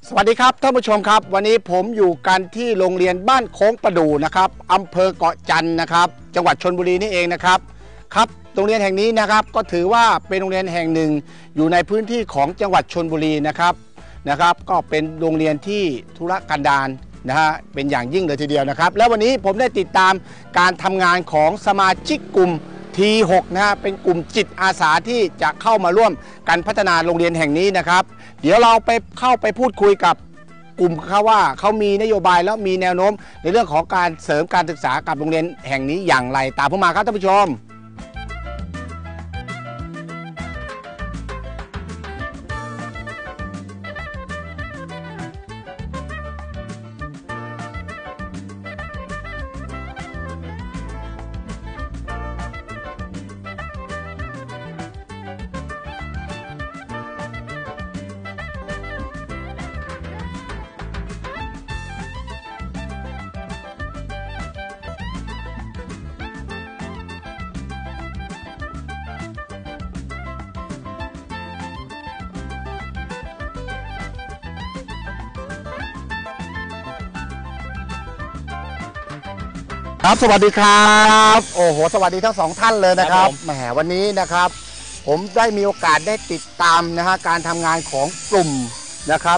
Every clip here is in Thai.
สวัสดีครับท่านผู้ชมครับวันนี้ผมอยู่กันที่โรงเรียนบ้านโค้งประดู่นะครับอำเภอเกาะจันทร์นะครับจังหวัดชลบุรีนี่เองนะครับโรงเรียนแห่งนี้นะครับก็ถือว่าเป็นโรงเรียนแห่งหนึ่งอยู่ในพื้นที่ของจังหวัดชลบุรีนะครับก็เป็นโรงเรียนที่ธุรกันดารเป็นอย่างยิ่งเลยทีเดียวนะครับแล้ววันนี้ผมได้ติดตามการทำงานของสมาชิกกลุ่มT6เป็นกลุ่มจิตอาสาที่จะเข้ามาร่วมกันพัฒนาโรงเรียนแห่งนี้นะครับเดี๋ยวเราเข้าไปพูดคุยกับกลุ่มเขาว่าเขามีนโยบายแล้วมีแนวโน้มในเรื่องของการเสริมการศึกษากับโรงเรียนแห่งนี้อย่างไรตามผมมาครับท่านผู้ชมครับสวัสดีครับโอ้โหสวัสดีทั้งสองท่านเลยนะครับแหมวันนี้นะครับผมได้มีโอกาสได้ติดตามการทำงานของกลุ่มนะครับ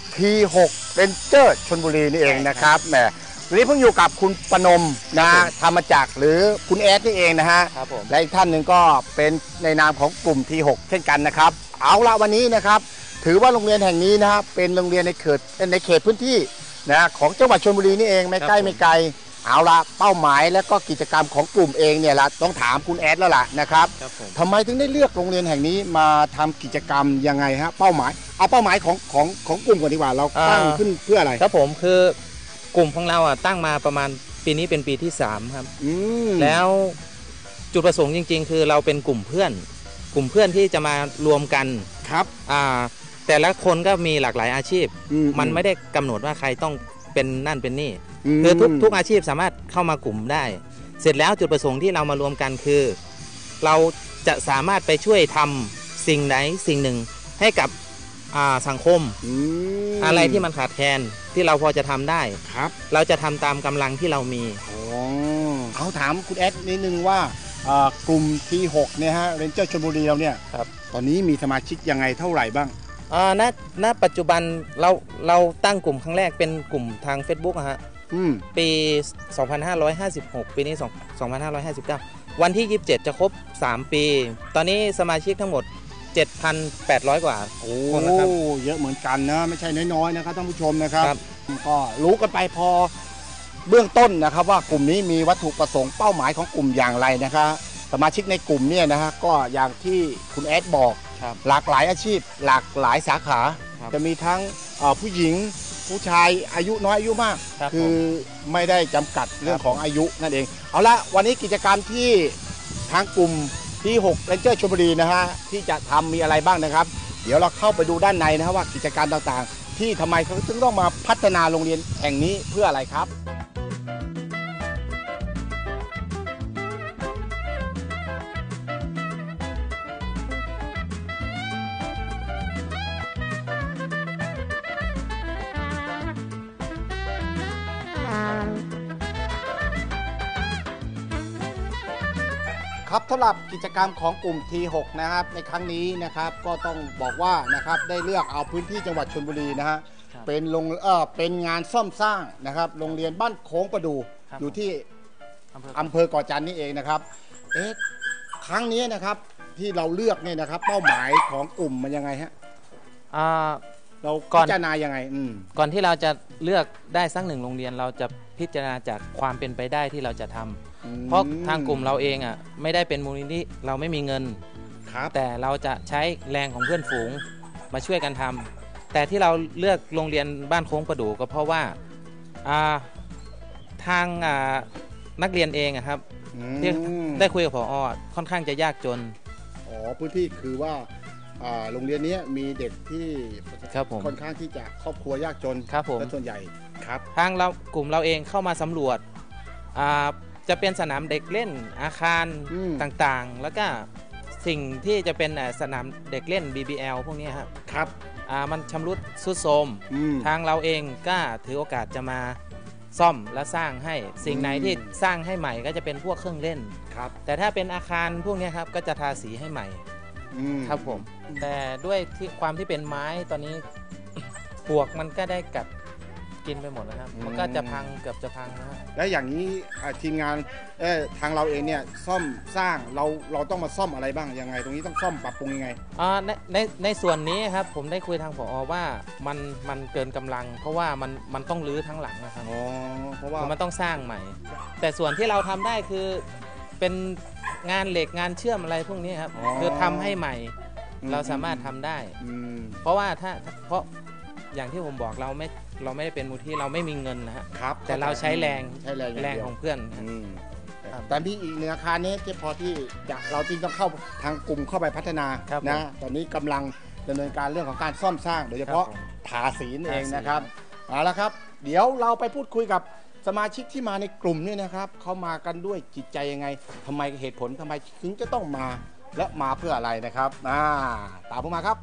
T6 Ranger ชลบุรีนี่เองนะครับแหมวันนี้เพิ่งอยู่กับคุณปนมธรรมจักรหรือคุณแอดนี่เองนะฮะและอีกท่านหนึ่งก็เป็นในนามของกลุ่ม T6 เช่นกันนะครับเอาละวันนี้นะครับถือว่าโรงเรียนแห่งนี้นะครับเป็นโรงเรียนในเขตพื้นที่ของจังหวัดชลบุรีนี่เองไม่ใกล้ไม่ไกลเอาละเป้าหมายและก็กิจกรรมของกลุ่มเองเนี่ยละต้องถามคุณแอดแล้วล่ะนะครับทำไมถึงได้เลือกโรงเรียนแห่งนี้มาทำกิจกรรมยังไงฮะเป้าหมายของกลุ่มก่อนดีกว่าเราตั้งขึ้นเพื่ออะไรครับผมคือกลุ่มของเราตั้งมาประมาณปีนี้เป็นปีที่3ครับแล้วจุดประสงค์จริงๆคือเราเป็นกลุ่มเพื่อนที่จะมารวมกันครับแต่ละคนก็มีหลากหลายอาชีพมันไม่ได้กำหนดว่าใครต้องเป็นนั่นเป็นนี่คือทุกอาชีพสามารถเข้ามากลุ่มได้เสร็จแล้วจุดประสงค์ที่เรามารวมกันคือเราจะสามารถไปช่วยทำสิ่งไหนสิ่งหนึ่งให้กับสังคมอะไรที่มันขาดแคลนที่เราพอจะทำได้ครับเราจะทำตามกำลังที่เรามีเอาถามคุณแอดนิดนึงว่ากลุ่ม T6 เนี่ยฮะเรนเจอร์ชลบุรีเราเนี่ยตอนนี้มีสมาชิกยังไงเท่าไหร่บ้างณปัจจุบันเราตั้งกลุ่มครั้งแรกเป็นกลุ่มทาง Facebook ฮะปี 2556 ปีนี้ 2559 วันที่ 27 จะครบ 3 ปี ตอนนี้สมาชิกทั้งหมด 7,800 กว่าคนนะครับเยอะเหมือนกันนะไม่ใช่น้อยๆนะครับท่านผู้ชมนะครับก็รู้กันไปพอเบื้องต้นนะครับว่ากลุ่มนี้มีวัตถุประสงค์เป้าหมายของกลุ่มอย่างไรนะครับสมาชิกในกลุ่มเนี่ยนะฮะก็อย่างที่คุณแอดบอกหลากหลายอาชีพหลากหลายสาขาจะมีทั้งผู้หญิงผู้ชายอายุน้อยอายุมากคือไม่ได้จำกัดเรื่องของอายุนั่นเองเอาละวันนี้กิจกรรมที่ทางกลุ่มT6 Ranger ชลบุรีนะฮะที่จะทำมีอะไรบ้างนะครับเดี๋ยวเราเข้าไปดูด้านในนะว่ากิจการต่างๆที่ทำไมเขาถึงต้องมาพัฒนาโรงเรียนแห่งนี้เพื่ออะไรครับครับสำหรับกิจกรรมของกลุ่ม T6 นะครับในครั้งนี้นะครับก็ต้องบอกว่านะครับได้เลือกเอาพื้นที่จังหวัดชลบุรีนะฮะเป็นงานซ่อมสร้างนะครับโรงเรียนบ้านโค้งประดู่อยู่ที่อำเภอเกาะจันทร์นี่เองนะครับครั้งนี้นะครับที่เราเลือกเนี่ยนะครับเป้าหมายของกลุ่มมันยังไงฮะเราพิจารณายังไงก่อนที่เราจะเลือกได้สัก1โรงเรียนเราจะพิจารณาจากความเป็นไปได้ที่เราจะทำเพราะทางกลุ่มเราเองไม่ได้เป็นมูลนิธิเราไม่มีเงินแต่เราจะใช้แรงของเพื่อนฝูงมาช่วยกันทำแต่ที่เราเลือกโรงเรียนบ้านโค้งประดู่ก็เพราะว่าทางนักเรียนเองครับที่ได้คุยกับผอ.ค่อนข้างจะยากจนพื้นที่คือว่าโรงเรียนนี้มีเด็กที่ค่อนข้างที่จะครอบครัวยากจนและส่วนใหญ่ทางเรากลุ่มเราเองเข้ามาสำรวจ จะเป็นสนามเด็กเล่นอาคารต่างๆแล้วก็สิ่งที่จะเป็นสนามเด็กเล่น BBL พวกนี้ครับมันชำรุดทรุดโทรมทางเราเองก็ถือโอกาสจะมาซ่อมและสร้างให้สิ่งไหนที่สร้างให้ใหม่ก็จะเป็นพวกเครื่องเล่นครับแต่ถ้าเป็นอาคารพวกนี้ครับก็จะทาสีให้ใหม่ครับผมแต่ด้วยที่ความที่เป็นไม้ตอนนี้ปลวกมันก็ได้กัดกินไปหมดนะครับมันก็จะพังเกือบจะพังนะครับแล้วอย่างนี้ทีมงานทางเราเองเนี่ยซ่อมสร้างเราต้องมาซ่อมอะไรบ้างยังไงตรงนี้ต้องซ่อมปรับปรุงยังไงในส่วนนี้ครับผมได้คุยทางผอว่ามันเกินกำลังเพราะว่ามันต้องรื้อทั้งหลังนะครับเพราะว่ามันต้องสร้างใหม่แต่ส่วนที่เราทำได้คือเป็นงานเหล็กงานเชื่อมอะไรพวกนี้ครับคือทำให้ใหม่เราสามารถทำได้เพราะว่าเพราะอย่างที่ผมบอกเราไม่ได้เป็นมูลที่เราไม่มีเงินนะครับแต่เราใช้แรงของเพื่อนแต่พี่อีกหนึ่งอาคารนี้ที่พอที่เราจริงต้องเข้าทางกลุ่มเข้าไปพัฒนานะตอนนี้กำลังดำเนินการเรื่องของการซ่อมสร้างโดยเฉพาะทาสีเองนะครับเอาละครับเดี๋ยวเราไปพูดคุยกับสมาชิกที่มาในกลุ่มนี่นะครับเขามากันด้วยจิตใจยังไงทำไมเหตุผลทำไมถึงจะต้องมาและมาเพื่ออะไรนะครับตามผมมาครับ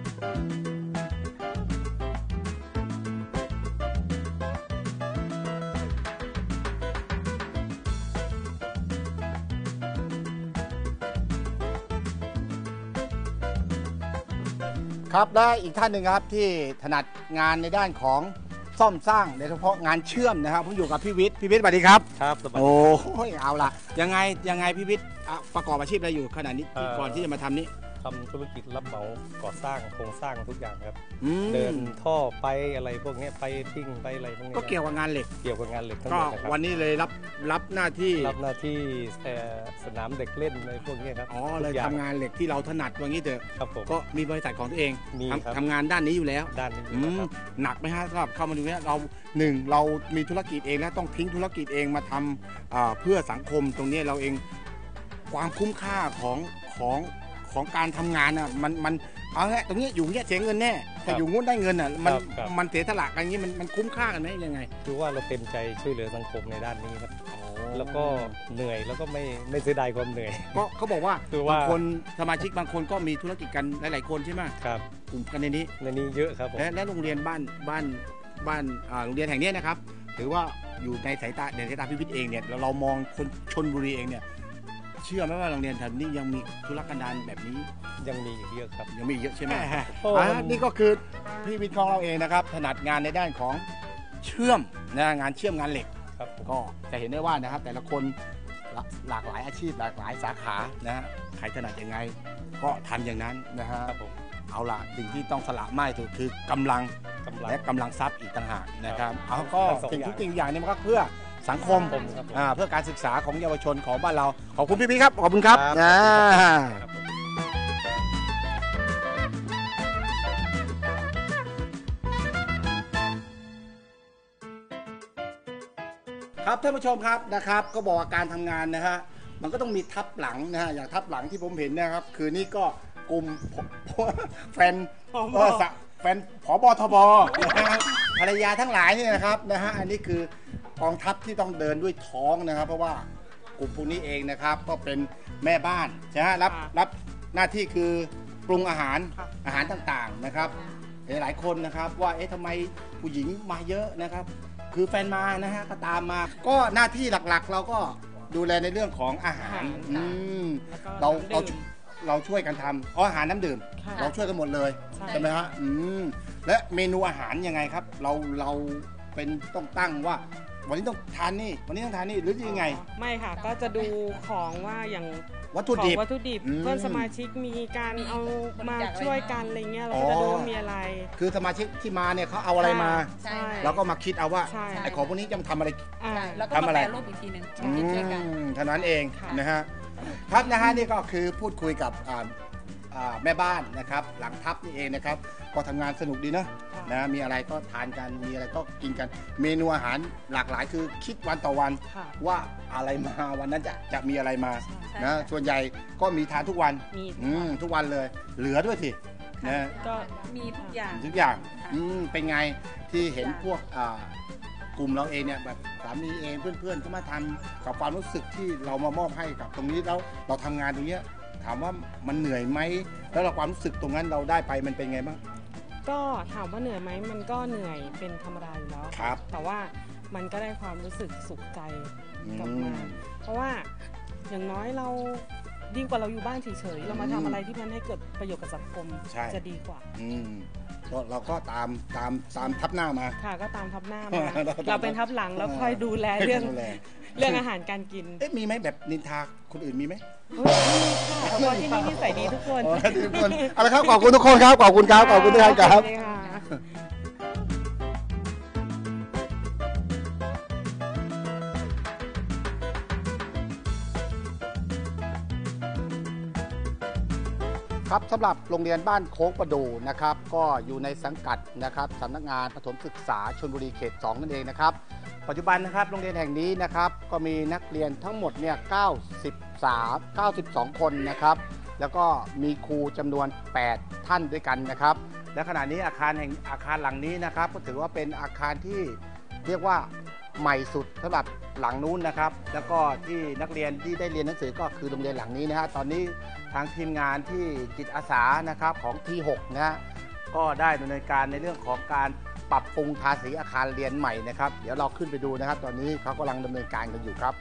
ครับและอีกท่านหนึ่งครับที่ถนัดงานในด้านของซ่อมสร้างโดยเฉพาะงานเชื่อมนะครับผมอยู่กับพี่วิทย์สวัสดีครับครับสวัสดีโอ้ยเอาล่ะยังไงพี่วิทย์ประกอบอาชีพอะไรอยู่ขณะนี้ก่อนที่จะมาทำนี้ทำธุรกิจรับเหมาก่อสร้างโครงสร้างทุกอย่างครับเดินท่อไปอะไรพวกนี้ไปทิ้งไปอะไรพวกนี้ก็เกี่ยวกับงานเหล็กทั้งหมดนะครับวันนี้เลยรับหน้าที่สนามเด็กเล่นในพวกนี้ครับเลยทำงานเหล็กที่เราถนัดว่างี้เถอะครับผมก็มีบริษัทของตัวเองทำงานด้านนี้อยู่แล้วหนักไหมฮะสำหรับเข้ามาดูเนี่ยเรามีธุรกิจเองแล้วต้องทิ้งธุรกิจเองมาทำเพื่อสังคมตรงนี้เราเองความคุ้มค่าของการทำงานอ่ะมันเอาแค่ตรงนี้อยู่เงี้ยเสียเงินแน่แต่อยู่งุ้นได้เงินอ่ะมันเสียสละกันอย่างนี้มันคุ้มค่ากันไหมยังไงคือว่าเราเต็มใจช่วยเหลือสังคมในด้านนี้ครับแล้วก็เหนื่อยแล้วก็ไม่เสียดายความเหนื่อยก็เขาบอกว่าบางคนสมาชิกบางคนก็มีธุรกิจกันหลายๆคนใช่ไหมครับกลุ่มกันในนี้เยอะครับและโรงเรียนบ้านโรงเรียนแห่งนี้นะครับถือว่าอยู่ในสายตาพิพิธเองเนี่ยเรามองคนชลบุรีเองเนี่ยเชื่อไหมว่าโรงเรียนแถวนี้ยังมีธุรกันดารแบบนี้ยังมีเยอะครับยังมีเยอะใช่ไหมนี่ก็คือพี่วิทย์ของเราเองนะครับถนัดงานในด้านของเชื่อมงานเชื่อมงานเหล็กก็จะเห็นได้ว่านะครับแต่ละคนหลากหลายอาชีพหลากหลายสาขานะฮะใครถนัดยังไงก็ทำอย่างนั้นนะฮะเอาล่ะสิ่งที่ต้องสละไม่คือกำลังและกำลังทรัพย์อีกต่างหากนะครับเอาก็สิ่งทุกสิ่งอย่างนี้มันก็เพื่อสังคมเพื่อการศึกษาของเยาวชนของบ้านเราขอบคุณพี่ครับขอบคุณครับครับท่านผู้ชมครับนะครับก็บอกว่าการทำงานนะฮะมันก็ต้องมีทับหลังนะฮะอย่างทับหลังที่ผมเห็นนะครับคือนี่ก็กลุ่มแฟนผบทบภรรยาทั้งหลายนี่นะครับนะฮะอันนี้คือกองทัพที่ต้องเดินด้วยท้องนะครับเพราะว่ากลุ่มพวกนี้เองนะครับก็เป็นแม่บ้านใช่ไหมรับหน้าที่คือปรุงอาหารต่างๆนะครับหลายคนนะครับว่าทำไมผู้หญิงมาเยอะนะครับคือแฟนมานะฮะก็ตามมาก็หน้าที่หลักๆเราก็ดูแลในเรื่องของอาหารเราช่วยกันทำอาหารน้ำดื่มเราช่วยกันหมดเลยใช่ไหมฮะและเมนูอาหารยังไงครับเราเป็นต้องตั้งว่าวันนี้ต้องทานนี่วันนี้ต้องทานนี่หรือยังไงไม่ค่ะก็จะดูของว่าอย่างวัตถุดิบเพื่อนสมาชิกมีการเอามาช่วยกันอะไรเงี้ยเราก็จะดูว่ามีอะไรคือสมาชิกที่มาเนี่ยเขาเอาอะไรมาแล้วก็มาคิดเอาว่าไอ้ของพวกนี้จะทำอะไรแล้วก็มาแปรรูปอีกทีนึงคิดด้วยกันเท่านั้นเองนะฮะครับนะฮะนี่ก็คือพูดคุยกับแม่บ้านนะครับหลังทัพนี่เองนะครับก็ทำงานสนุกดีนะมีอะไรก็ทานกันมีอะไรก็กินกันเมนูอาหารหลากหลายคือคิดวันต่อวันว่าอะไรมาวันนั้นจะมีอะไรมานะส่วนใหญ่ก็มีทานทุกวันทุกวันเลยเหลือด้วยสินะก็มีทุกอย่างเป็นไงที่เห็นพวกกลุ่มเราเองเนี่ยแบบสามีเองเพื่อนๆก็มาทำกับความรู้สึกที่เรามามอบให้กับตรงนี้แล้วเราทำงานตรงนี้ถามว่ามันเหนื่อยไหมแล้วเราความรู้สึกตรงนั้นเราได้ไปมันเป็นไงบ้างก็ถามว่าเหนื่อยไหมมันก็เหนื่อยเป็นธรรมดาอยู่แล้วครับแต่ว่ามันก็ได้ความรู้สึกสุขใจกลับมาเพราะว่าอย่างน้อยเราดีกว่าเราอยู่บ้านเฉยๆเรามาทำอะไรที่มันให้เกิดประโยชน์กับสังคมจะดีกว่าเราก็ตามทับหน้ามาค่ะก็ตามทับหน้ามาเราเป็นทับหลังแล้วคอยดูแลเรื่องอาหารการกินมีไหมแบบนินทาคนอื่นมีไหมมีค่ะเพราะที่นี่นิสัยดีทุกคนเอาละครับขอบคุณทุกคนครับขอบคุณครับขอบคุณทุกท่านครับครับสำหรับโรงเรียนบ้านโคกประดูนะครับก็อยู่ในสังกัดนะครับสำนักงานประถมศึกษาชลบุรีเขต 2 นั่นเองนะครับปัจจุบันนะครับโรงเรียนแห่งนี้นะครับก็มีนักเรียนทั้งหมดเนี่ย92 คนนะครับแล้วก็มีครูจำนวน8ท่านด้วยกันนะครับและขณะนี้อาคารหลังนี้นะครับก็ถือว่าเป็นอาคารที่เรียกว่าใหม่สุดสำหรับหลังนู้นนะครับแล้วก็ที่นักเรียนที่ได้เรียนหนังสือก็คือโรงเรียนหลังนี้นะฮะตอนนี้ทางทีมงานที่จิตอาสานะครับของที่6นะฮะก็ได้ดำเนินการในเรื่องของการปรับปรุงทาสีอาคารเรียนใหม่นะครับเดี๋ยวเราขึ้นไปดูนะครับตอนนี้เขากำลังดำเนินการกันอยู่ครับ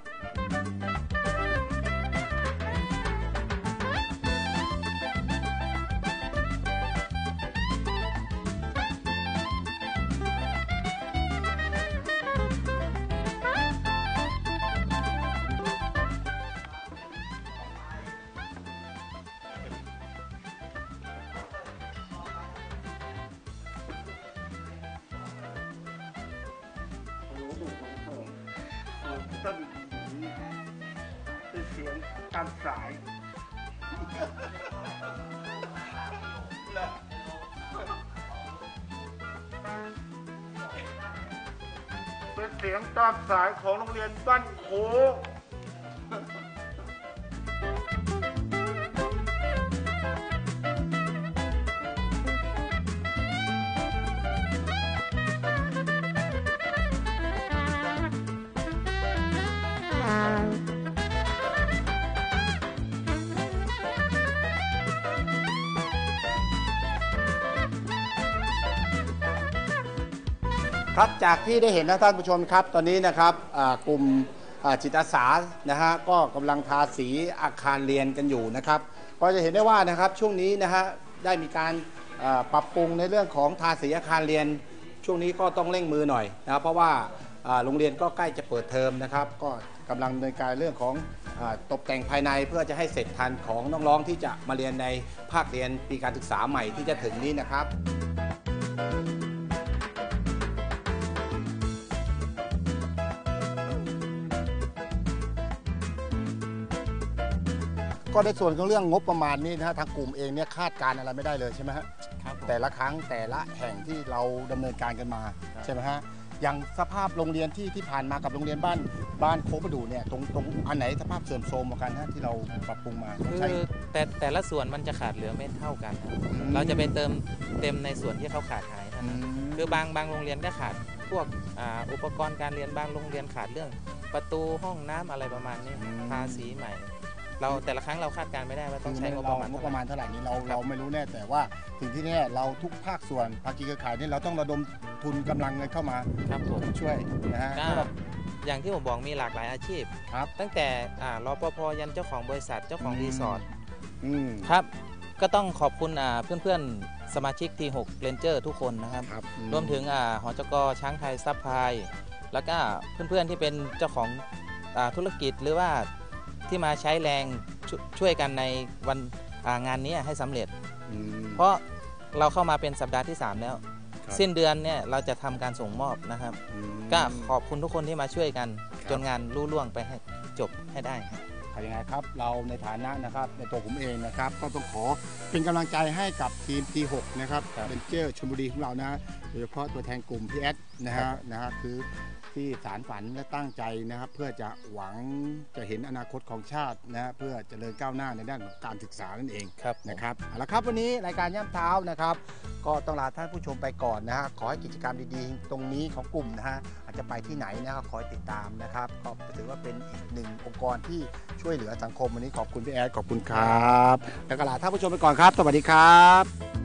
ต้นคือเสียงตามสายเป็นเสียงตามสายของโรงเรียนบ้านโคกครับจากที่ได้เห็นนะท่านผู้ชมครับตอนนี้นะครับกลุ่มจิตอาสานะฮะก็กำลังทาสีอาคารเรียนกันอยู่นะครับก็จะเห็นได้ว่านะครับช่วงนี้นะฮะได้มีการปรับปรุงในเรื่องของทาสีอาคารเรียนช่วงนี้ก็ต้องเร่งมือหน่อยนะครับเพราะว่าโรงเรียนก็ใกล้จะเปิดเทอมนะครับก็กำลังดำเนินการเรื่องของตกแต่งภายในเพื่อจะให้เสร็จทันของน้องๆที่จะมาเรียนในภาคเรียนปีการศึกษาใหม่ที่จะถึงนี้นะครับก็ในส่วนของเรื่องงบประมาณนี้นะฮะทางกลุ่มเองเนี่ยคาดการอะไรไม่ได้เลยใช่ไหมฮะครับแต่ละครั้งแต่ละแห่งที่เราดำเนินการกันมาใช่ไหมฮะอย่างสภาพโรงเรียนที่ผ่านมากับโรงเรียนบ้านโคกประดูเนี่ยตรงอันไหนสภาพเสื่อมโทรมกันฮะที่เราปรับปรุงมาคือแต่ละส่วนมันจะขาดเหลือไม่เท่ากันเราจะไปเต็มในส่วนที่เขาขาดหายคือบางโรงเรียนก็ขาดพวกอุปกรณ์การเรียนบางโรงเรียนขาดเรื่องประตูห้องน้ำอะไรประมาณนี้ทาสีใหม่เราแต่ละครั้งเราคาดการไม่ได้ว่าต้องใช้งบประมาณเท่าไหร่นี้เราไม่รู้แน่แต่ว่าสิ่งที่แน่เราทุกภาคส่วนภาคีเครือข่ายนี่เราต้องระดมทุนกำลังเงินเข้ามาครับผมช่วยนะฮะอย่างที่ผมบอกมีหลากหลายอาชีพครับตั้งแต่รปภยันเจ้าของบริษัทเจ้าของรีสอร์ทครับก็ต้องขอบคุณเพื่อนๆสมาชิกที่6 Ranger ทุกคนนะครับรวมถึงหจก.ช้างไทยซัพพลายแล้วก็เพื่อนๆที่เป็นเจ้าของธุรกิจหรือว่าที่มาใช้แรงช่วยกันในวันงานนี้ให้สำเร็จเพราะเราเข้ามาเป็นสัปดาห์ที่3แล้วสิ้นเดือนเนี่ยเราจะทำการส่งมอบนะครับก็ขอบคุณทุกคนที่มาช่วยกันจนงานรุ่ล่วงไปให้จบให้ได้ยังไงครับเราในฐานะนะครับในตัวผมเองนะครับก็ต้องขอเป็นกำลังใจให้กับทีม T6 นะครับเป็นเจ้าชลบุรีของเรานะโดยเฉพาะตัวแทนกลุ่มพี่แอดนะฮะคือที่สารฝันและตั้งใจนะครับเพื่อจะหวังจะเห็นอนาคตของชาตินะเพื่อเจริญก้าวหน้าในด้านการศึกษานั่นเองนะครับเอาละครับวันนี้รายการย่ำเท้านะครับก็ต้องลาท่านผู้ชมไปก่อนนะฮะขอให้กิจกรรมดีๆตรงนี้ของกลุ่มนะฮะอาจจะไปที่ไหนนะครับคอยติดตามนะครับก็ถือว่าเป็นอีกหนึ่งองค์กรที่ช่วยเหลือสังคมวันนี้ขอบคุณพี่แอดขอบคุณครับแล้วก็ลาท่านผู้ชมไปก่อนครับสวัสดีครับ